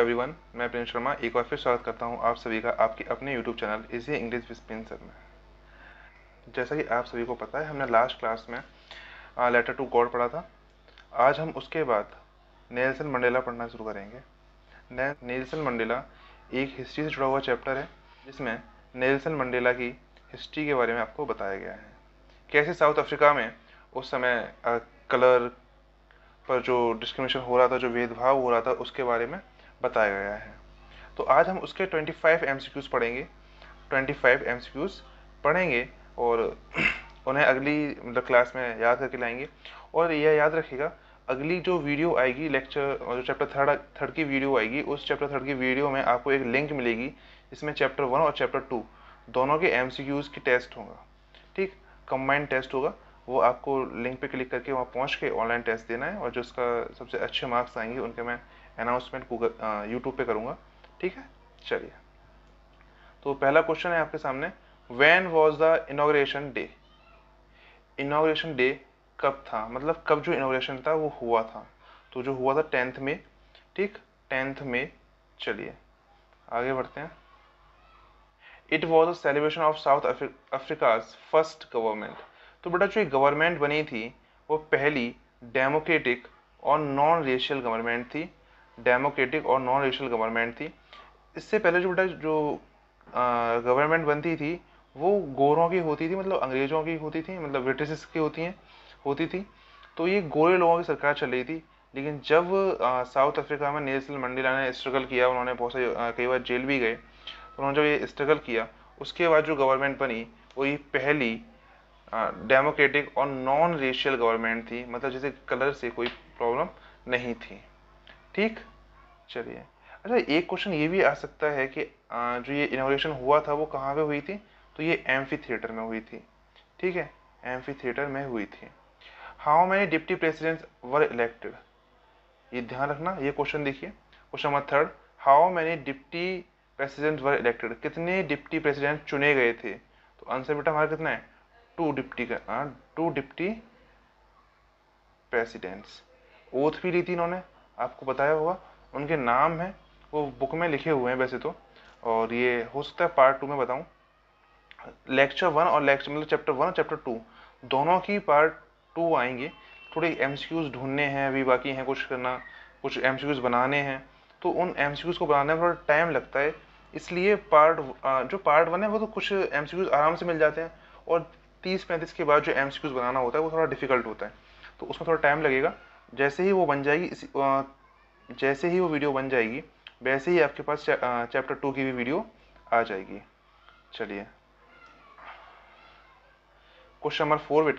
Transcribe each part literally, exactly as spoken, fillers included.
Everyone, मैं Prince Sharma एक बार फिर स्वागत करता हूं आप सभी का आपके अपने YouTube channel easy English with Prince sir में। जैसा कि आप सभी को पता है, हमने लास्ट क्लास में लेटर टू गॉड पढ़ा था। आज हम उसके बाद नेल्सन मंडेला पढ़ना शुरू करेंगे। ने, नेल्सन मंडेला एक हिस्ट्री से जुड़ा हुआ चैप्टर है, जिसमें नेल्सन मंडेला की हिस्ट्री के बारे में आपको बताया गया है। कैसे साउथ अफ्रीका में उस समय कलर पर जो डिस्क्रिमिनेशन हो रहा था, जो भेदभाव हो रहा था, उसके बारे में बताया गया है। तो आज हम उसके पच्चीस एमसीक्यूज पढ़ेंगे। पच्चीस एमसीक्यूज पढ़ेंगे और उन्हें अगली मतलब क्लास में याद करके लाएंगे। और यह याद रखिएगा, अगली जो वीडियो आएगी लेक्चर जो चैप्टर थर्ड थर्ड की वीडियो आएगी, उस चैप्टर थर्ड की वीडियो में आपको एक लिंक मिलेगी, जिसमें चैप्टर वन और चैप्टर टू दोनों के एमसीक्यूज की टेस्ट होगा। ठीक, कंबाइंड टेस्ट होगा। वो आपको लिंक पे क्लिक करके वहाँ पहुँच के ऑनलाइन टेस्ट देना है, और जो उसका सबसे अच्छे मार्क्स आएंगे उनके मैं अनाउंसमेंट गूगल यूट्यूब पे करूँगा। ठीक है, चलिए। तो पहला क्वेश्चन है आपके सामने, when was the inauguration day. Inauguration day कब था, मतलब कब जो इनॉग्रेशन था वो हुआ था। तो जो हुआ था टेंथ में। ठीक, टेंथ में। चलिए आगे बढ़ते हैं। It was a celebration of South Africa's first government. तो बेटा जो गवर्नमेंट बनी थी वो पहली डेमोक्रेटिक और नॉन रेशियल गवर्नमेंट थी। डेमोक्रेटिक और नॉन रेशियल गवर्नमेंट थी। इससे पहले जो बेटा जो गवर्नमेंट बनती थी वो गोरों की होती थी, मतलब अंग्रेजों की होती थी, मतलब ब्रिटिश की होती हैं होती थी। तो ये गोरे लोगों की सरकार चल रही थी। लेकिन जब साउथ अफ्रीका में नेल्सन मंडेला ने स्ट्रगल किया, उन्होंने बहुत सारे कई बार जेल भी गए। उन्होंने जब ये स्ट्रगल किया, उसके बाद जो गवर्नमेंट बनी वो ये पहली डेमोक्रेटिक और नॉन रेशियल गवर्नमेंट थी, मतलब जैसे कलर से कोई प्रॉब्लम नहीं थी। ठीक, चलिए। अच्छा, एक क्वेश्चन ये भी आ सकता है कि आ, जो ये इनॉग्रेशन हुआ था वो कहाँ पे हुई थी। तो ये एम्फी थिएटर में हुई थी। ठीक है, एम्फी थिएटर में हुई थी। How many deputy presidents were elected. ये ध्यान रखना, ये क्वेश्चन देखिए, question number third. How many deputy president were elected, कितने डिप्टी प्रेसिडेंट चुने गए थे। तो आंसर बेटा हमारा कितना है, टू डिप्टी का टू डिप्टी प्रेसिडेंट्स। ओथ भी ली थी इन्होंने, आपको बताया होगा। उनके नाम है वो बुक में लिखे हुए हैं वैसे तो, और ये हो सकता है पार्ट टू में बताऊं। लेक्चर वन और लेक्चर मतलब चैप्टर वन और चैप्टर टू दोनों की पार्ट टू आएंगे। थोड़े एमसीक्यूज ढूंढने हैं अभी बाकी हैं, कुछ करना, कुछ एमसीक्यूज बनाने हैं। तो उन एमसीक्यूज को बनाने में थोड़ा टाइम लगता है, इसलिए पार्ट जो पार्ट वन है वो तो कुछ एमसीक्यूज आराम से मिल जाते हैं, और तीस पैंतीस के बाद जो एमसीक्यूज बनाना होता है वो थोड़ा डिफिकल्ट होता है, तो उसमें थोड़ा टाइम लगेगा। जैसे ही वो बन जाएगी इसी जैसे ही वो वीडियो बन जाएगी वैसे ही आपके पास चैप्टर टू की भी वीडियो आ जाएगी। चलिए क्वेश्चन नंबर फोर बेटा,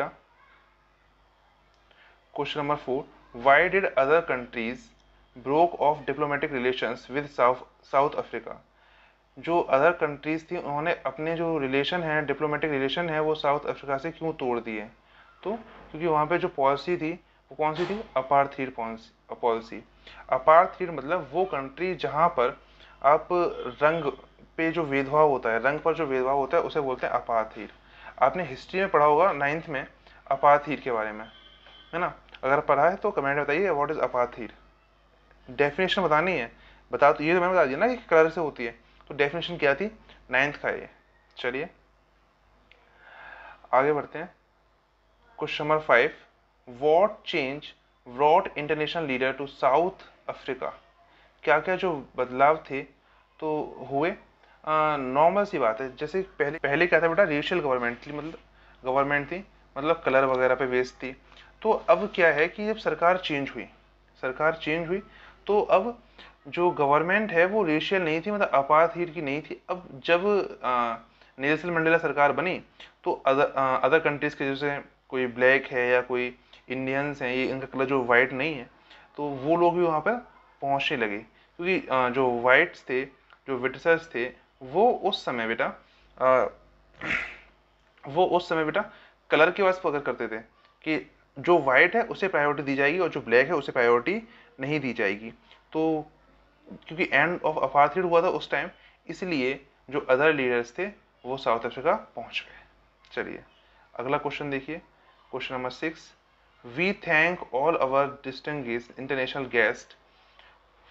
question number four. Why did other countries broke off diplomatic relations with South Africa. जो अदर कंट्रीज थी उन्होंने अपने जो रिलेशन है, डिप्लोमेटिक रिलेशन है, वो साउथ अफ्रीका से क्यों तोड़ दिए। तो क्योंकि वहाँ पे जो पॉलिसी थी वो कौन सी थी, अपार्थीड पॉलिसी। अपार्थीड मतलब वो कंट्री जहाँ पर आप रंग पे जो भेदभाव होता है, रंग पर जो भेदभाव होता है उसे बोलते हैं अपार्थीड। आपने हिस्ट्री में पढ़ा होगा नाइन्थ में अपार्थीड के बारे में, है ना। अगर पढ़ा है तो कमेंट में बताइए व्हाट इज अपार्थीड। डेफिनेशन बतानी है, बता तो ये तो मैंने बता दिया ना कि कलर से होती है, तो डेफिनेशन क्या थी, नाइन्थ का ये। चलिए आगे बढ़ते हैं। Question number five. What change brought international leader to South Africa. क्या क्या जो बदलाव थे तो हुए। नॉर्मल सी बात है, जैसे पहले पहले क्या था बेटा, रेशियल गवर्नमेंट थी, मतलब गवर्नमेंट थी, मतलब कलर वगैरह पे बेस्ड थी। तो अब क्या है कि जब सरकार चेंज हुई सरकार चेंज हुई तो अब जो गवर्नमेंट है वो रेशियल नहीं थी, मतलब अपार्थीड की नहीं थी। अब जब नेल्सन मंडेला सरकार बनी तो अदर अदर कंट्रीज के, जैसे कोई ब्लैक है या कोई इंडियंस हैं, ये इनका कलर जो वाइट नहीं है, तो वो लोग भी वहाँ पर पहुँचने लगे। क्योंकि अ, जो वाइट्स थे, जो ब्रिटिशर्स थे, वो उस समय बेटा अ, वो उस समय बेटा कलर के वास्ते पकड़ करते थे कि जो वाइट है उसे प्रायोरिटी दी जाएगी और जो ब्लैक है उसे प्रायोरिटी नहीं दी जाएगी। तो क्योंकि एंड ऑफ अपार्थीड हुआ था उस टाइम, इसलिए जो अदर लीडर्स थे वो साउथ अफ्रीका पहुंच गए। चलिए अगला क्वेश्चन देखिए, question number six. We thank all our distinguished international guest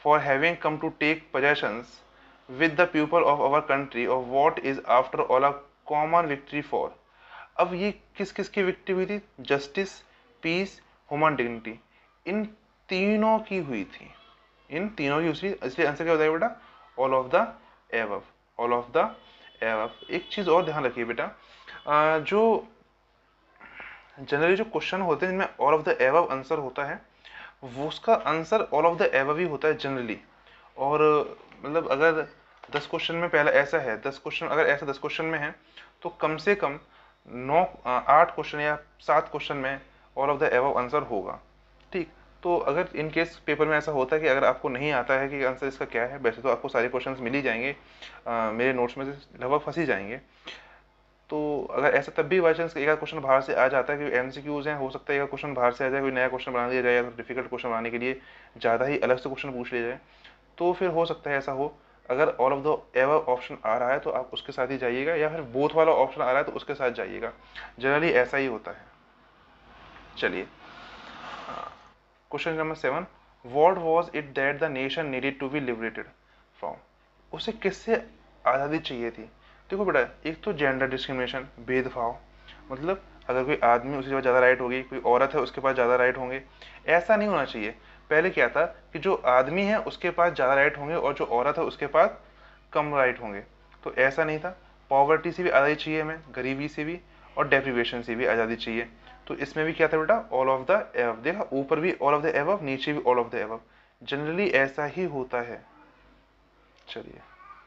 for having come to take possessions with the people of our country of what is after all a common victory for। अब ये किस किस की victory हुई थी? Justice, peace, human dignity, इन तीनों की हुई थी, इन तीनों की हुई। इसलिए आंसर क्या हो जाएगा बेटा? All of the above, all of the above. एक चीज और ध्यान रखिए बेटा, आ, जो जनरली जो क्वेश्चन होते हैं जिनमें all of the above answer होता है, वो उसका answer all of the above ही होता है जनरली। और मतलब अगर दस क्वेश्चन में पहला ऐसा है, दस क्वेश्चन अगर ऐसा दस क्वेश्चन में है, तो कम से कम नौ आठ क्वेश्चन या सात क्वेश्चन में all of the above answer होगा। ठीक, तो अगर इन केस पेपर में ऐसा होता है कि अगर आपको नहीं आता है कि आंसर इसका क्या है, वैसे तो आपको सारे क्वेश्चंस मिल ही जाएंगे, आ, मेरे नोट्स में से लगभग फंस ही जाएंगे। तो अगर ऐसा तब भी बाई चांस एक क्वेश्चन बाहर से आ जाता है, कि एमसीक्यूज हैं, हो सकता है एक क्वेश्चन बाहर से आ जाए, कोई नया क्वेश्चन बना दिया जाए, या डिफिकल्ट क्वेश्चन बनाने के लिए ज़्यादा ही अलग से क्वेश्चन पूछ लिया जाए, तो फिर हो सकता है ऐसा हो। अगर all of the above option आ रहा है तो आप उसके साथ ही जाइएगा, या फिर बोथ वाला ऑप्शन आ रहा है तो उसके साथ जाइएगा, जनरली ऐसा ही होता है। चलिए, question number seven, what was it that the nation needed to be liberated from? उसे किससे आज़ादी चाहिए थी? देखो बेटा, एक तो जेंडर डिस्क्रिमिनेशन, भेदभाव, मतलब अगर कोई आदमी उसके पास ज़्यादा राइट होगी, कोई औरत है उसके पास ज़्यादा राइट होंगे, ऐसा नहीं होना चाहिए। पहले क्या था कि जो आदमी है उसके पास ज़्यादा राइट होंगे और जो औरत है उसके पास कम राइट होंगे, तो ऐसा नहीं था। पॉवर्टी से भी आज़ादी चाहिए हमें, गरीबी से भी, और डेप्रीवेशन से भी आज़ादी चाहिए। तो इसमें भी क्या था बेटा? All of the above. देखा, ऊपर भी ऑल ऑफ द एबव, नीचे भी all of the above, generally ऐसा ही होता है। चलिए,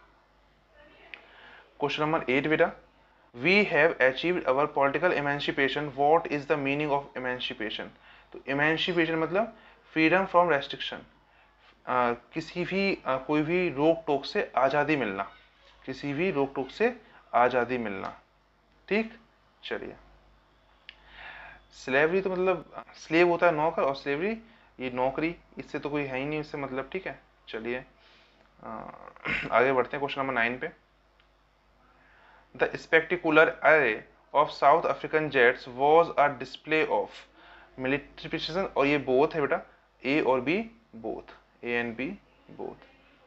क्वेश्चन नंबर एट बेटा, we have achieved our political emancipation, what is the meaning of emancipation? तो इमेंसिपेशन मतलब फ्रीडम फ्रॉम रेस्ट्रिक्शन, किसी भी आ, कोई भी रोक टोक से आज़ादी मिलना, किसी भी रोक टोक से आज़ादी मिलना। ठीक, चलिए, स्लेवरी तो मतलब स्लेव होता है नौकर, और स्लेवरी ये नौकरी, इससे तो कोई है ही नहीं इससे मतलब। ठीक है, चलिए आगे बढ़ते हैं क्वेश्चन नंबर नाइन पे। The spectacular array of South African jets was a display of military precision, और ये बोथ है बेटा, ए और B both, A and B both,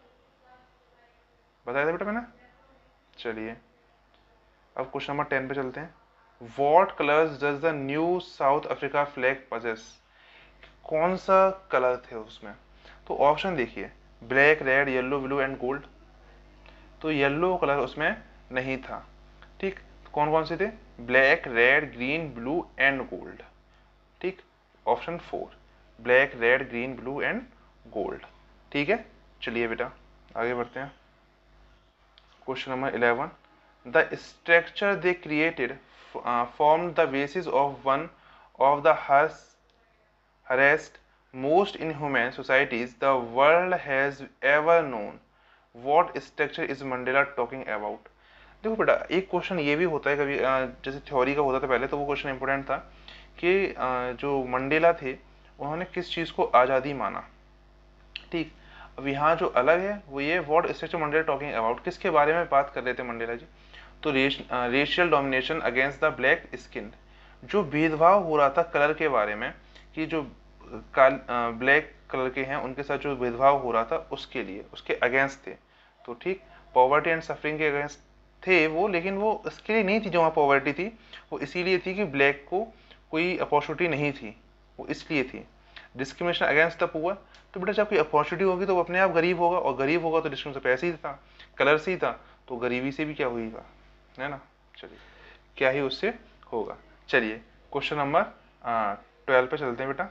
बताया था बेटा मैंने। चलिए, अब क्वेश्चन नंबर टेन पे चलते हैं। What colors does the new South Africa flag possess? कौन सा कलर थे उसमें? तो ऑप्शन देखिए, black, red, yellow, blue and gold. तो येलो कलर उसमें नहीं था। ठीक, कौन कौन से थे? Black, red, green, blue and gold. ठीक, option four, black, red, green, blue and gold. ठीक है, चलिए बेटा आगे बढ़ते हैं। Question number eleven, the structure they created uh, formed the basis of one of the harassed most inhuman societies the world has ever known. What structure is Mandela talking about? देखो बेटा, एक क्वेश्चन ये भी होता है कभी, जैसे theory का होता था पहले, तो वो क्वेश्चन इंपॉर्टेंट था कि जो मंडेला थे उन्होंने किस चीज़ को आज़ादी माना। ठीक, अब यहाँ जो अलग है वो ये, what structure Mandela talking about, किसके बारे में बात कर रहे थे मंडेला जी? तो racial domination against the black skin, जो भेदभाव हो रहा था कलर के बारे में, कि जो काल ब्लैक कलर के हैं उनके साथ जो भेदभाव हो रहा था उसके लिए, उसके अगेंस्ट थे। तो ठीक, पॉवर्टी एंड सफरिंग के अगेंस्ट थे वो, लेकिन वो इसके लिए नहीं थी जो वहाँ पॉवर्टी थी, वो इसीलिए थी कि ब्लैक को कोई अपॉर्चुनिटी नहीं थी, वो इसलिए थी। डिस्क्रिमिनेशन अगेंस्ट द पुअर, तो बेटा जब कोई अपॉर्चुनिटी होगी तो वो अपने आप गरीब होगा, और गरीब होगा तो डिस्क्रिमिनेशन पैसे ही था, कलर से ही था, तो गरीबी से भी क्या हुईगा, है ना। चलिए, क्या ही उससे होगा। चलिए, क्वेश्चन नंबर ट्वेल्व पे चलते हैं बेटा।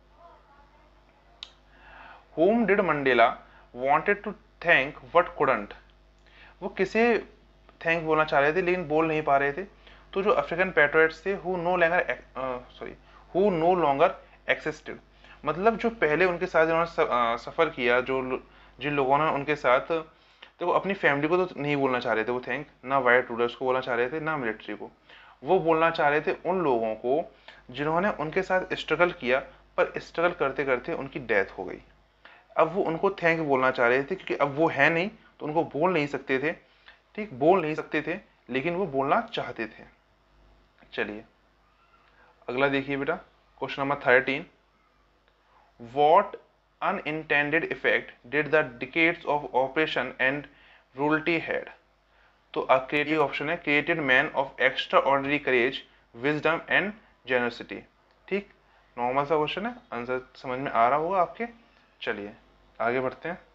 Whom did Mandela wanted to thank but couldn't? वो किसे थैंक बोलना चाह रहे थे लेकिन बोल नहीं पा रहे थे? तो जो अफ्रीकन पैट्रियट्स थे, who no longer sorry who no longer existed, मतलब जो पहले उनके साथ जिन्होंने सफर किया, जो जिन लोगों ने उनके साथ, देखो अपनी फैमिली को तो नहीं बोलना चाह रहे थे वो थैंक, ना वाइट रूलर्स को बोलना चाह रहे थे, ना मिलिट्री को, वो बोलना चाह रहे थे उन लोगों को जिन्होंने उनके साथ स्ट्रगल किया, पर स्ट्रगल करते करते उनकी डेथ हो गई। अब वो उनको थैंक बोलना चाह रहे थे, क्योंकि अब वो है नहीं तो उनको बोल नहीं सकते थे। ठीक, बोल नहीं सकते थे लेकिन वो बोलना चाहते थे। चलिए, अगला देखिए बेटा, question number thirteen, what unintended effect did the decades of operation and रूल्टी हैड? तो अ क्रिएटिव ऑप्शन है, created man of extraordinary courage, wisdom and generosity. ठीक, नॉर्मल सा क्वेश्चन है, आंसर समझ में आ रहा होगा आपके। चलिए आगे बढ़ते हैं।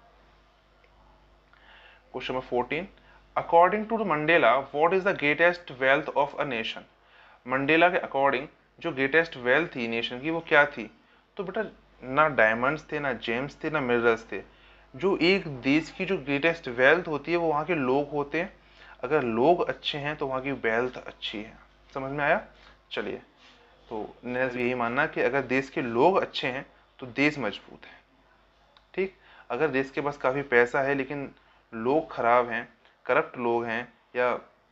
Question number fourteen, according to Mandela what is the greatest wealth of a nation? Mandela के अकॉर्डिंग जो ग्रेटेस्ट वेल्थ थी नेशन की वो क्या थी? तो बेटा ना डायमंड्स थे, ना जेम्स थे, ना मिनरल्स थे। जो एक देश की जो ग्रेटेस्ट वेल्थ होती है वो वहाँ के लोग होते हैं। अगर लोग अच्छे हैं तो वहाँ की वेल्थ अच्छी है। समझ में आया? चलिए, तो नेक्स्ट यही मानना कि अगर देश के लोग अच्छे हैं तो देश मजबूत है। ठीक, अगर देश के पास काफ़ी पैसा है लेकिन लोग खराब हैं, करप्ट लोग हैं, या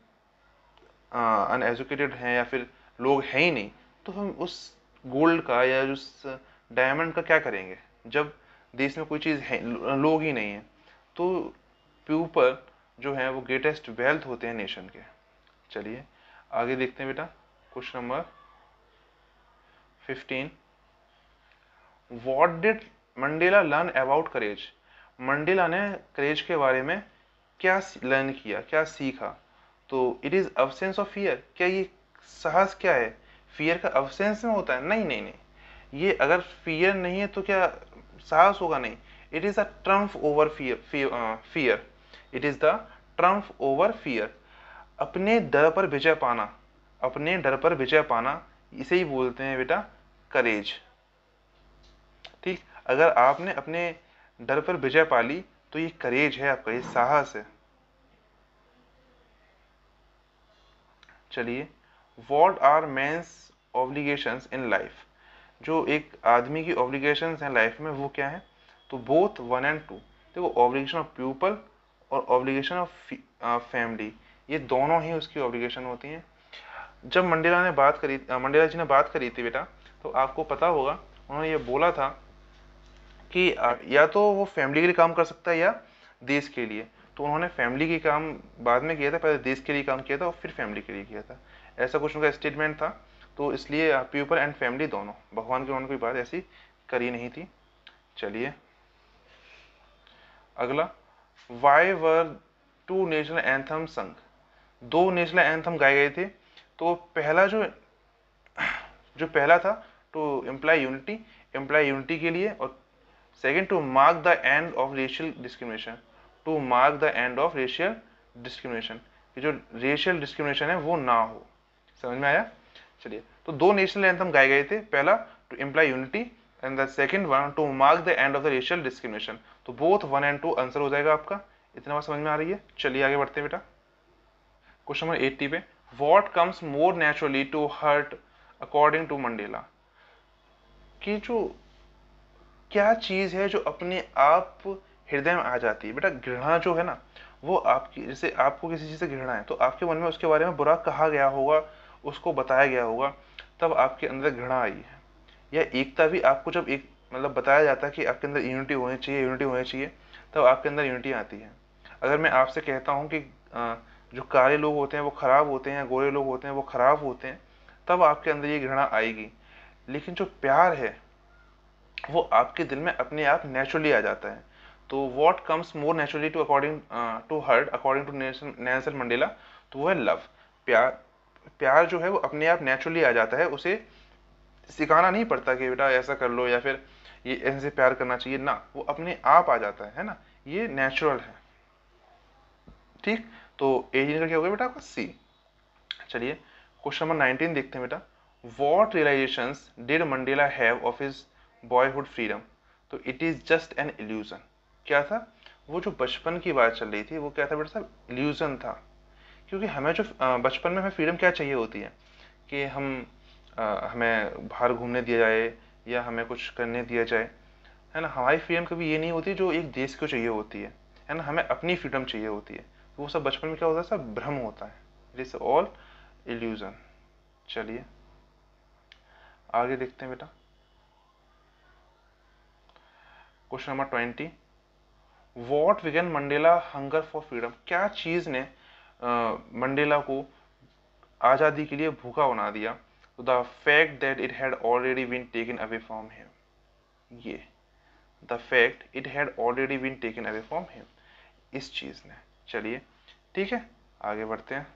अनएजुकेटेड हैं, या फिर लोग हैं ही नहीं, तो हम उस गोल्ड का या उस डायमंड का क्या करेंगे जब देश में कोई चीज़ है, लोग ही नहीं है। तो पीपल जो है वो ग्रेटेस्ट वेल्थ होते हैं नेशन के। चलिए आगे देखते हैं बेटा। Question number fifteen, what did Mandela learn about courage? Mandela ने करेज के बारे में क्या लर्न किया, क्या सीखा? तो it is absence of fear. क्या ये साहस क्या है? फियर का अब्सेंस में होता है? नहीं नहीं नहीं, ये अगर फियर नहीं है तो क्या साहस होगा? नहीं, it is a triumph over fear. Fear it is the triumph over fear. अपने डर पर विजय पाना, अपने डर पर विजय पाना, इसे ही बोलते हैं बेटा करेज। ठीक, अगर आपने अपने डर पर विजय पा ली तो ये करेज है आपका, ये साहस है। चलिए, what are men's obligations in life? जो एक आदमी की ऑब्लिगेशंस हैं लाइफ में वो क्या है? तो बोथ वन एंड टू। देखो, ऑब्लिगेशन ऑफ पीपल और ऑब्लिगेशन ऑफ फैमिली, ये दोनों ही उसकी ऑब्लिगेशन होती हैं। जब मंडेला ने बात करी, मंडेला जी ने बात करी थी बेटा, तो आपको पता होगा उन्होंने ये बोला था कि या तो वो फैमिली के लिए काम कर सकता है या देश के लिए। तो उन्होंने फैमिली के काम बाद में किया था, पहले देश के लिए काम किया था और फिर फैमिली के लिए किया था। ऐसा कुछ उनका स्टेटमेंट था। तो इसलिए पीपल एंड फैमिली दोनों, भगवान की उन्होंने कोई बात ऐसी करी नहीं थी। चलिए अगला, why were two national anthem sung? दो नेशनल एंथम गाए गए थे। तो पहला जो जो पहला था to imply unity, imply unity के लिए, और second to mark the end of racial discrimination, to mark the end of racial discrimination, कि जो रेशियल डिस्क्रिमिनेशन है वो ना हो। समझ में आया? चलिए, तो दो नेशनल एंथम गाए गए थे, पहला to imply unity and the second one to mark the end of the racial discrimination. तो both one and two answer हो जाएगा आपका। इतना बात समझ में आ रही है? चलिए आगे बढ़ते हैं बेटा। क्वेश्चन नंबर एट्टी पे, what comes more naturally to heart according to Mandela? कि जो क्या चीज है जो अपने आप हृदय में आ जाती है? बेटा घृणा जो है ना, वो आपकी, जैसे आपको किसी चीज से घृणा है तो आपके मन में उसके बारे में बुरा कहा गया होगा, उसको बताया गया होगा, तब आपके अंदर घृणा आई है। या एकता भी आपको जब एक मतलब बताया जाता है कि आपके अंदर यूनिटी होनी चाहिए, यूनिटी होनी चाहिए, तब आपके अंदर यूनिटी आती है। अगर मैं आपसे कहता हूँ कि जो काले लोग होते हैं वो खराब होते हैं, गोरे लोग होते हैं वो खराब होते हैं, तब आपके अंदर ये घृणा आएगी। लेकिन जो प्यार है वो आपके दिल में अपने आप नेचुरली आ जाता है। तो what comes more naturally to according to heart according to Nelson Mandela? तो वो है लव, प्यार। प्यार जो है वो अपने आप नेचुरली आ जाता है, उसे सिखाना नहीं पड़ता कि बेटा ऐसा कर लो या फिर ये ऐसे प्यार करना चाहिए ना, वो अपने आप आ जाता है, है ना, ये नेचुरल है। ठीक, तो एटीन का क्या हो गया बेटा आपका? सी। चलिए क्वेश्चन नंबर नाइनटीन देखते हैं बेटा। What realisations did Mandela have of his boyhood freedom? तो it is just an illusion. क्या था? वो जो बचपन की बात चल रही थी वो क्या था बेटा साहब? इल्यूजन था। क्योंकि हमें जो बचपन में हमें फ्रीडम क्या चाहिए होती है कि हम आ, हमें बाहर घूमने दिया जाए या हमें कुछ करने दिया जाए, है ना। हमारी फ्रीडम कभी ये नहीं होती जो एक देश को चाहिए होती है है ना, हमें अपनी फ्रीडम चाहिए होती है। वो सब बचपन में क्या होता है? सब भ्रम होता है, इट इज ऑल इल्यूजन। चलिए आगे देखते हैं बेटा। Question number twenty, what began Mandela hunger for freedom? क्या चीज ने मंडेला को आजादी के लिए भूखा बना दिया? तो the fact that it had already been taken away from him. ये the fact it had already been taken away from him, इस चीज ने। चलिए ठीक है, आगे बढ़ते हैं।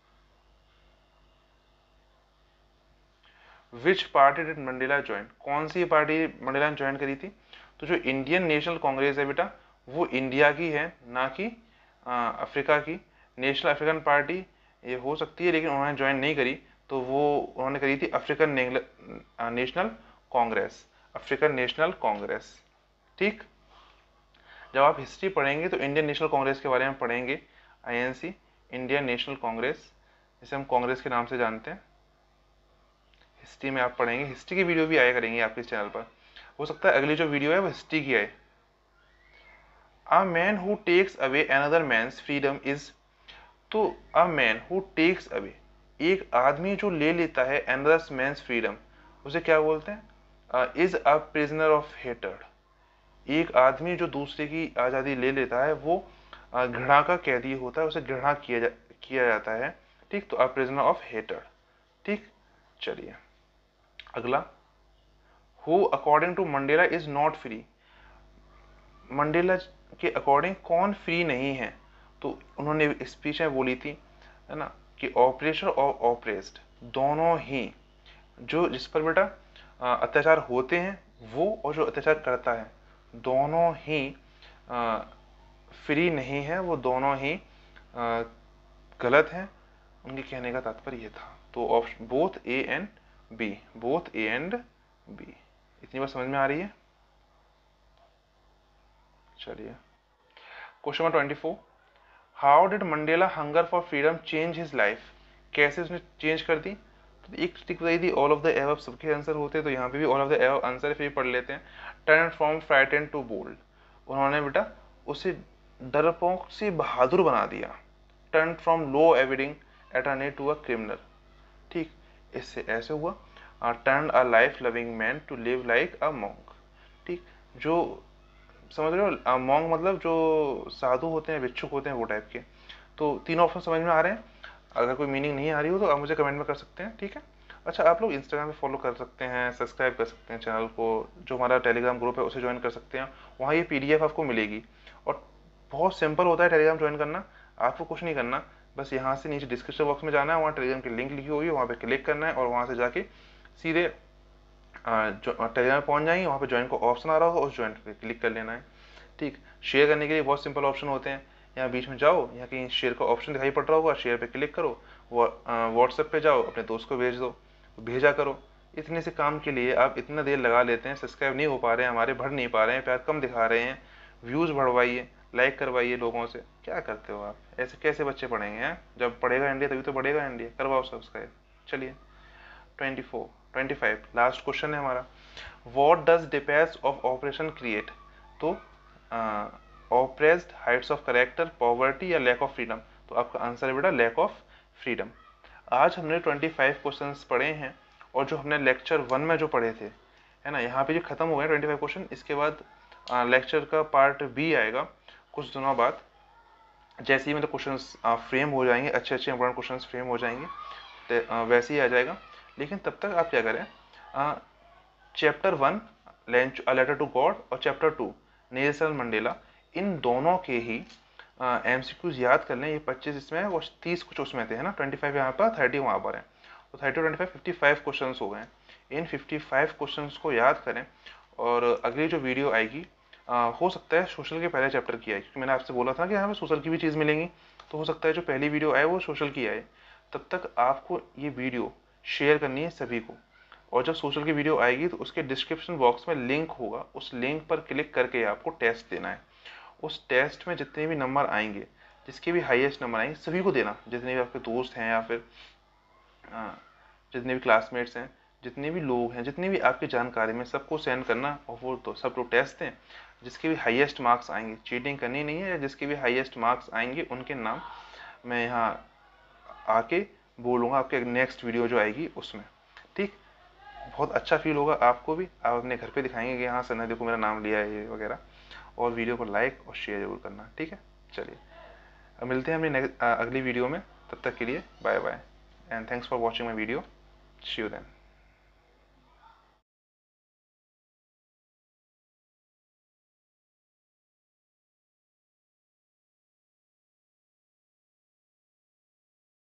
Which party did Mandela join, कौन सी पार्टी मंडेला ने ज्वाइन करी थी? तो जो इंडियन नेशनल कांग्रेस है बेटा, वो इंडिया की है, ना कि अफ्रीका की। नेशनल अफ्रीकन पार्टी ये हो सकती है, लेकिन उन्होंने ज्वाइन नहीं करी, तो वो उन्होंने करी थी African National Congress, African National Congress. ठीक, जब आप हिस्ट्री पढ़ेंगे तो इंडियन नेशनल कांग्रेस के बारे में पढ़ेंगे, आईएनसी, इंडियन नेशनल कांग्रेस, जिसे हम कांग्रेस के नाम से जानते हैं। हिस्ट्री में आप पढ़ेंगे, हिस्ट्री की वीडियो भी आया करेंगे आपके इस चैनल पर, हो सकता है अगली जो वीडियो है वो हिस्ट्री की आए। A man who takes away another man's freedom is, तो a man who takes away, एक आदमी जो ले लेता है अनदर मैन्स फ्रीडम, उसे क्या बोलते हैं? Is a prisoner of hatred, एक आदमी जो दूसरे की आज़ादी ले लेता है वो घृणा का कैदी होता है, उसे घृणा किया जा, किया जाता है। ठीक, तो अ प्रिजनर ऑफ हेटर्ड। ठीक, चलिए अगला, who according to Mandela is not free, Mandela के अकॉर्डिंग कौन फ्री नहीं है? तो उन्होंने स्पीच में बोली थी, है ना, कि ऑपरेशन और ऑपरेस्ड दोनों ही, जो जिस पर बेटा अत्याचार होते हैं वो और जो अत्याचार करता है, दोनों ही फ्री नहीं है, वो दोनों ही आ, गलत हैं। उनके कहने का तात्पर्य ये था। तो option both A and B, both A and B, इतनी बात समझ में आ रही है? चलिए question number twenty four, how did Mandela hunger for freedom change his life, कैसे उसने चेंज कर दी? तो एक टिक बताई थी ऑल ऑफ द एबव, सबके आंसर होते हैं, तो यहाँ पे भी all of the above answer फिर पढ़ लेते हैं। Turn from frightened to bold, उन्होंने बेटा उसे डरपोक से बहादुर बना दिया। Turn from law abiding attorney to a criminal, ठीक, इससे ऐसे हुआ। Turn a life loving man to live like a monk, ठीक, जो समझ रहे हो, मॉन्क मतलब जो साधु होते हैं, भिक्षुक होते हैं, वो टाइप के। तो तीनों ऑप्शन समझ में आ रहे हैं? अगर कोई मीनिंग नहीं आ रही हो तो आप मुझे कमेंट में कर सकते हैं, ठीक है। अच्छा, आप लोग इंस्टाग्राम पे फॉलो कर सकते हैं, सब्सक्राइब कर सकते हैं चैनल को, जो हमारा टेलीग्राम ग्रुप है उसे ज्वाइन कर सकते हैं, वहाँ ये पीडीएफ आपको मिलेगी। और बहुत सिंपल होता है टेलीग्राम ज्वाइन करना, आपको कुछ नहीं करना, बस यहाँ से नीचे डिस्क्रिप्शन बॉक्स में जाना है, वहाँ टेलीग्राम की लिंक लिखी होगी, वहाँ पे क्लिक करना है और वहाँ से जाके सीधे टेलीग्राम में पहुँच जाएंगे, वहाँ पे ज्वाइन को ऑप्शन आ रहा होगा, उस ज्वाइन पे क्लिक कर लेना है, ठीक। शेयर करने के लिए बहुत सिंपल ऑप्शन होते हैं, यहाँ बीच में जाओ, यहाँ कहीं शेयर का ऑप्शन दिखाई पड़ रहा होगा, शेयर पे क्लिक करो, व्हाट्सएप पे जाओ, अपने दोस्त को भेज दो, भेजा करो। इतने से काम के लिए आप इतना देर लगा लेते हैं, सब्सक्राइब नहीं हो पा रहे हैं हमारे, बढ़ नहीं पा रहे हैं, प्यार कम दिखा रहे हैं, व्यूज़ बढ़वाइए, लाइक करवाइए लोगों से, क्या करते हो आप? ऐसे कैसे बच्चे पढ़ेंगे हैं? जब पढ़ेगा इंडिया तभी तो बढ़ेगा इंडिया, करवाओ सब्सक्राइब। चलिए twenty four twenty five last question है हमारा, what does depends of operation create, तो oppressed, heights of character, poverty या लैक ऑफ फ्रीडम? तो आपका आंसर है बेटा लैक ऑफ फ्रीडम। आज हमने ट्वेंटी फाइव क्वेश्चंस पढ़े हैं, और जो हमने लेक्चर वन में जो पढ़े थे, है ना, यहाँ पे जो खत्म हो गए ट्वेंटी फाइव क्वेश्चन, इसके बाद लेक्चर का पार्ट बी आएगा कुछ दिनों बाद, जैसे ही मतलब क्वेश्चंस फ्रेम हो जाएंगे, अच्छे अच्छे इंपॉर्टेंट क्वेश्चंस फ्रेम हो जाएंगे, तो वैसे ही आ जाएगा। लेकिन तब तक आप क्या करें, chapter one letter to God और चैप्टर टू नेल्सन मंडेला, इन दोनों के ही एमसीक्यूज याद कर लें। ये पच्चीस इसमें है और तीस कुछ उसमें थे, है ना, ट्वेंटी फाइव यहाँ पर, थर्टी वहाँ पर है, तो thirty twenty five fifty five question हो गए। इन फिफ्टी फाइव क्वेश्चन को याद करें, और अगली जो वीडियो आएगी आ, हो सकता है सोशल के पहले चैप्टर की आए, क्योंकि मैंने आपसे बोला था कि यहाँ पे सोशल की भी चीज़ मिलेंगी, तो हो सकता है जो पहली वीडियो आए वो सोशल की आए। तब तक आपको ये वीडियो शेयर करनी है सभी को, और जब सोशल की वीडियो आएगी तो उसके डिस्क्रिप्शन बॉक्स में लिंक होगा, उस लिंक पर क्लिक करके आपको टेस्ट देना है। उस टेस्ट में जितने भी नंबर आएंगे, जिसके भी हाईएस्ट नंबर आएंगे, सभी को देना, जितने भी आपके दोस्त हैं या फिर जितने भी क्लासमेट्स हैं, जितने भी लोग हैं, जितनी भी आपकी जानकारी में, सबको सेंड करना, और वो तो सब लोग टेस्ट दें। जिसके भी हाईएस्ट मार्क्स आएंगे, चीटिंग करनी नहीं है, या जिसके भी हाईएस्ट मार्क्स आएंगे उनके नाम मैं यहाँ आके बोलूँगा आपके नेक्स्ट वीडियो जो आएगी उसमें, ठीक। बहुत अच्छा फील होगा आपको भी, आप अपने घर पे दिखाएंगे कि हाँ सर ने देखो मेरा नाम लिया है ये वगैरह, और वीडियो को लाइक और शेयर जरूर करना, ठीक है। चलिए अब मिलते हैं अपनी अगली वीडियो में, तब तक के लिए bye bye and thanks for watching my video, see you then.